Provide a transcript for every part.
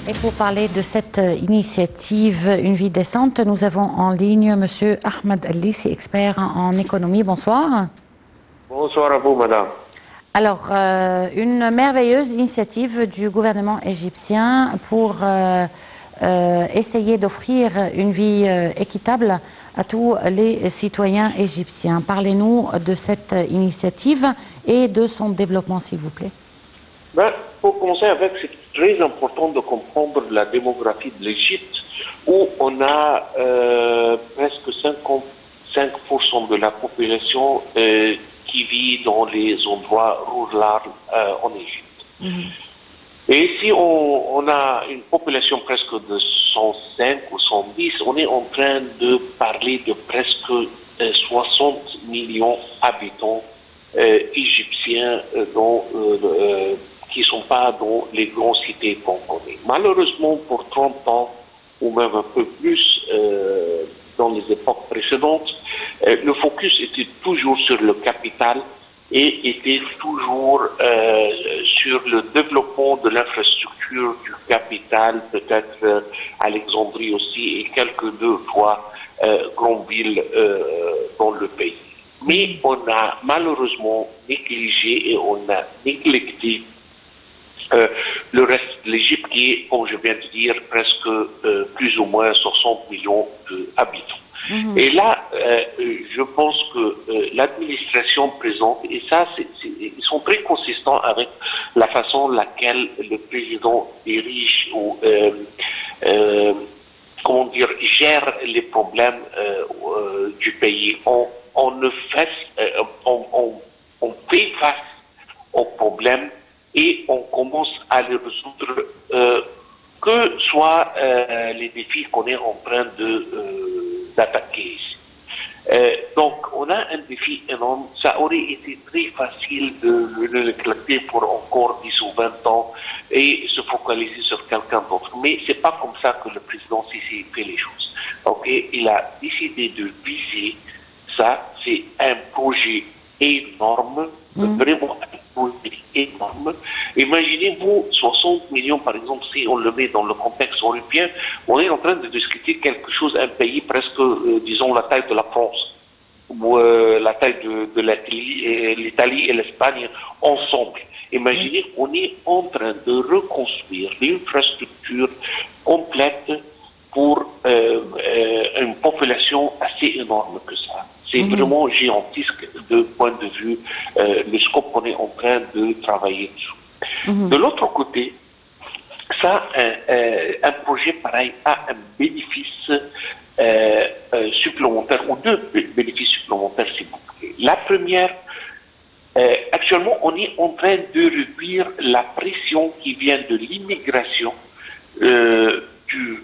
Et pour parler de cette initiative Une vie décente, nous avons en ligne M. Ahmed El-Lissi, expert en économie. Bonsoir. Bonsoir à vous, madame. Alors, une merveilleuse initiative du gouvernement égyptien pour essayer d'offrir une vie équitable à tous les citoyens égyptiens. Parlez-nous de cette initiative et de son développement, s'il vous plaît. Pour commencer avec, c'est très important de comprendre la démographie de l'Égypte, où on a presque 55% de la population qui vit dans les endroits ruraux en Égypte. Et si on a une population presque de 105 ou 110, on est en train de parler de presque 60 millions d'habitants égyptiens qui ne sont pas dans les grandes cités qu'on connaît. Malheureusement, pour 30 ans, ou même un peu plus dans les époques précédentes, le focus était toujours sur le capital et était toujours sur le développement de l'infrastructure du capital, peut-être Alexandrie aussi, et quelques deux fois grandes villes dans le pays. Mais on a malheureusement négligé et on a néglecté le reste de l'Égypte qui est, comme je viens de dire, presque plus ou moins 60 millions d'habitants. Et là, je pense que l'administration présente, et ça, ils sont très consistants avec la façon laquelle le président dirige ou gère les problèmes du pays. On fait face aux problèmes et on commence à les résoudre, que soient les défis qu'on est en train d'attaquer ici. Donc, on a un défi énorme. Ça aurait été très facile de le éclater pour encore 10 ou 20 ans et se focaliser sur quelqu'un d'autre. Mais c'est pas comme ça que le président Sisi fait les choses. Okay? Il a décidé de viser ça. C'est un projet énorme, vraiment un projet énorme. Imaginez-vous 60 millions, par exemple, si on le met dans le contexte européen, on est en train de discuter quelque chose, un pays presque, disons, la taille de la France, ou la taille de l'Italie et l'Espagne ensemble. Imaginez, on est en train de reconstruire l'infrastructure complète pour une population assez énorme que ça. C'est vraiment gigantesque de point de vue le scope qu'on est en train de travailler dessus. De l'autre côté, ça, un projet pareil a un bénéfice supplémentaire, ou deux bénéfices supplémentaires, s'il vous plaît. La première, actuellement, on est en train de réduire la pression qui vient de l'immigration du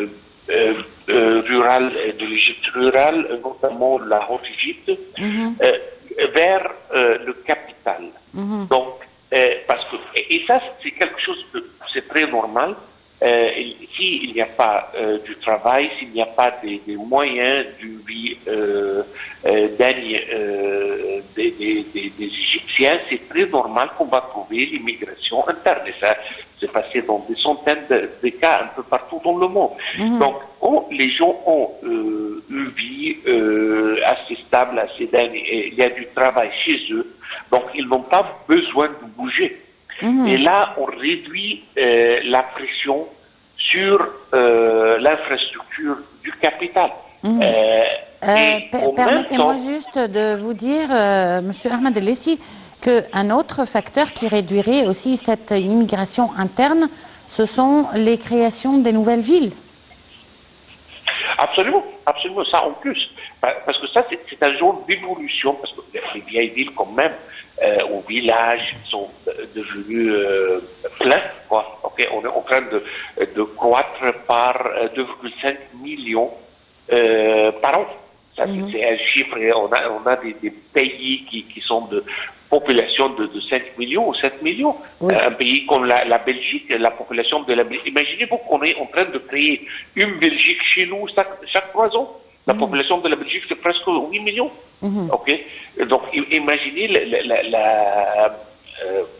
rural, de l'Égypte rurale, notamment la Haute-Égypte, vers le capital. Donc, parce que, et ça, c'est quelque chose de, c'est très normal. S'il n'y a pas du travail, s'il n'y a pas des moyens d'une vie digne des Égyptiens, c'est très normal qu'on va trouver l'immigration interne. Et ça s'est passé dans des centaines de cas un peu partout dans le monde. Donc, les gens ont une vie assez stable, assez digne, et il y a du travail chez eux, donc ils n'ont pas besoin de bouger. Et là, on réduit la pression sur l'infrastructure du capital. Permettez-moi juste de vous dire, Monsieur Ahmed El-Lissi, qu'un autre facteur qui réduirait aussi cette immigration interne, ce sont les créations des nouvelles villes. Absolument, absolument, ça en plus. Parce que ça, c'est un genre d'évolution, parce que les vieilles villes, quand même, aux villages, sont devenus pleins, quoi. Okay? On est en train de croître par 2,5 millions par an. Ça, c'est un chiffre. On a des pays qui sont de population de 5 millions ou 7 millions. Oui. Un pays comme la Belgique, la population de la Belgique. Imaginez-vous qu'on est en train de créer une Belgique chez nous chaque 3 ans. La population de la Belgique, c'est presque 8 millions. Okay? Donc, imaginez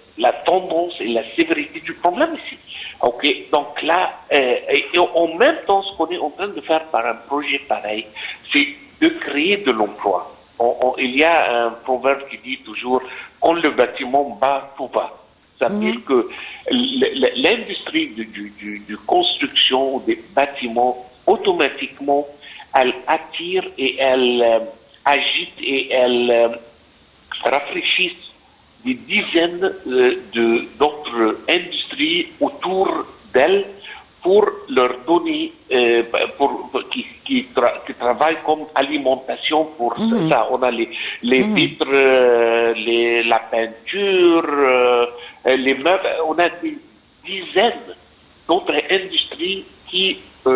la tendance et la sévérité du problème ici. Ok, donc là, et en même temps, ce qu'on est en train de faire par un projet pareil, c'est de créer de l'emploi. Il y a un proverbe qui dit toujours, quand le bâtiment bat, tout va. Ça veut dire que l'industrie de construction des bâtiments, automatiquement, elle attire et elle agite et elle rafraîchit des dizaines d'autres industries autour d'elle pour leur donner, qui travaillent comme alimentation pour ça. On a les vitres, la peinture, les meubles. On a des dizaines d'autres industries qui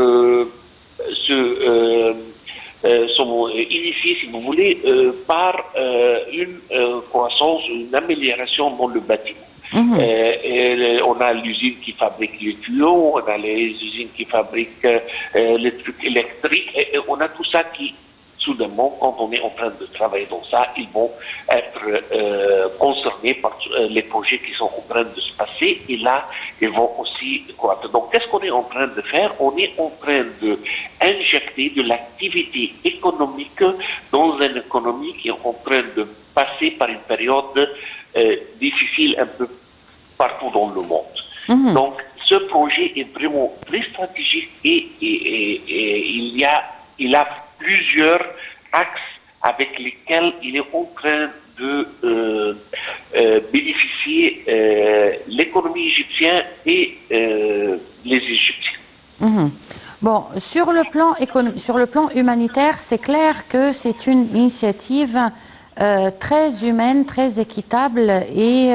sont initiées, si vous voulez, par une croissance, une amélioration dans le bâtiment. On a l'usine qui fabrique les tuyaux, on a les usines qui fabriquent les trucs électriques, et on a tout ça qui, soudainement, quand on est en train de travailler dans ça, ils vont être concernés par les projets qui sont en train de se passer, et là, ils vont aussi croître. Donc, qu'est-ce qu'on est en train de faire? On est en train d'injecter de l'activité économique dans une économie qui est en train de passer par une période difficile un peu partout dans le monde. Donc, ce projet est vraiment très stratégique et il a plusieurs axes avec lesquels il est en train de bénéficier l'économie égyptienne et les Égyptiens. Bon, sur le plan humanitaire, c'est clair que c'est une initiative très humaine, très équitable et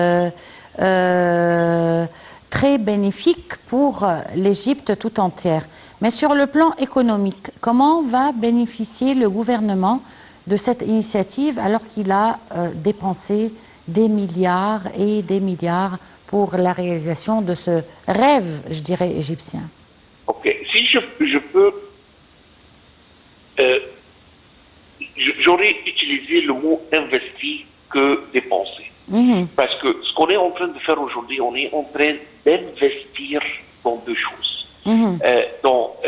très bénéfique pour l'Égypte tout entière. Mais sur le plan économique, comment va bénéficier le gouvernement de cette initiative alors qu'il a dépensé des milliards et des milliards pour la réalisation de ce rêve, je dirais, égyptien? Ok, si je peux, j'aurais utilisé le mot investi que dépenser. Parce que ce qu'on est en train de faire aujourd'hui, on est en train d'investir dans deux choses. Dans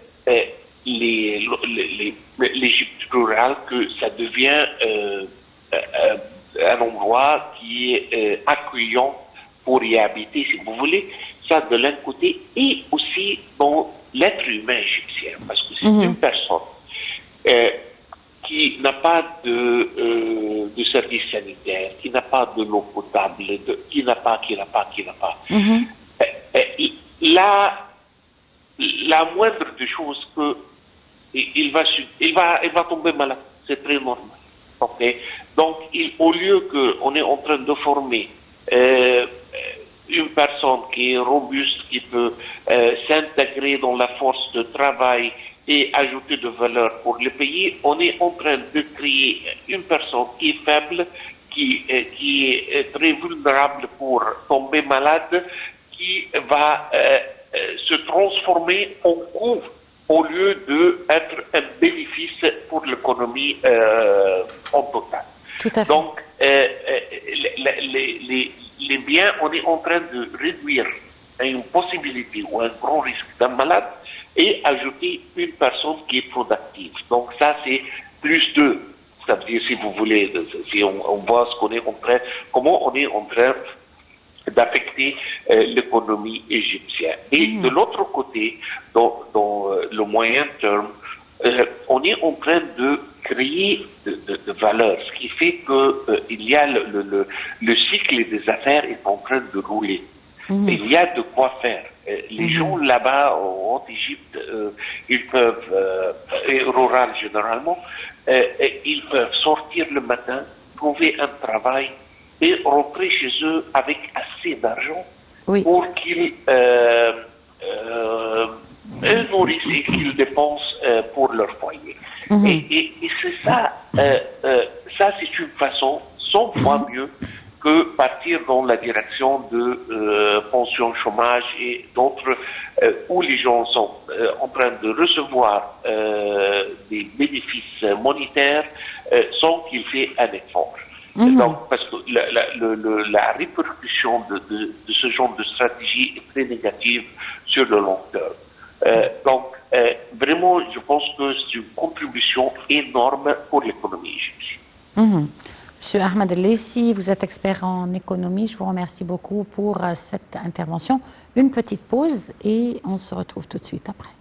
l'Égypte rurale, que ça devient un endroit qui est accueillant pour y habiter, si vous voulez, ça de l'un côté, et aussi dans l'être humain égyptien, parce que c'est une personne qui n'a pas de service sanitaire, qui n'a pas de l'eau potable, qui n'a pas. La moindre des choses que il va tomber malade, c'est très normal. Okay? Donc, au lieu qu'on est en train de former une personne qui est robuste, qui peut s'intégrer dans la force de travail et ajouter de valeur pour le pays, on est en train de créer une personne qui est faible, qui est très vulnérable pour tomber malade, qui va se transformer en coût au lieu d'être un bénéfice pour l'économie en total. Tout à fait. Donc, les biens, on est en train de réduire une possibilité ou un grand risque d'un malade et ajouter une personne qui est productive. Donc ça, c'est plus de, ça veut dire, si vous voulez, si on voit ce qu'on est en train, comment on est en train d'affecter l'économie égyptienne. Et de l'autre côté, dans le moyen terme, on est en train de créer de valeur, ce qui fait que il y a le cycle des affaires est en train de rouler. Il y a de quoi faire. Les gens là-bas en Égypte, ils peuvent, et rural généralement, ils peuvent sortir le matin, trouver un travail et rentrer chez eux avec assez d'argent pour qu'ils nourrissent et qu'ils dépensent pour leur foyer. Et c'est ça, ça c'est une façon 100 fois mieux que partir dans la direction de pension chômage et d'autres où les gens sont en train de recevoir des bénéfices monétaires sans qu'ils fassent un effort. Donc, parce que la répercussion de ce genre de stratégie est très négative sur le long terme. Donc, vraiment, je pense que c'est une contribution énorme pour l'économie égyptienne. Monsieur Ahmed El-Laissi, vous êtes expert en économie. Je vous remercie beaucoup pour cette intervention. Une petite pause et on se retrouve tout de suite après.